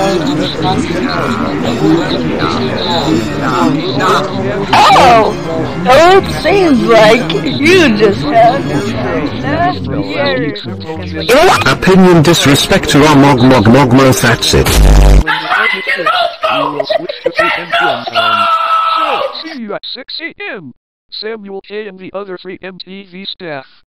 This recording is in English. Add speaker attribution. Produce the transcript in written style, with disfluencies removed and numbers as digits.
Speaker 1: Oh! So it seems like you just had
Speaker 2: Opinion disrespect to our mog, that's it.
Speaker 3: So, see you at 6 a.m. Samuel K. and the other free MTV staff.